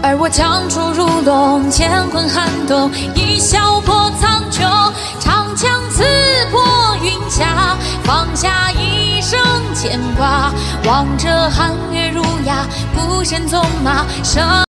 而我强出如龙，乾坤撼动，一笑破苍穹，长枪刺破云霞，放下一生牵挂，望着汉月儒雅，不胜纵马。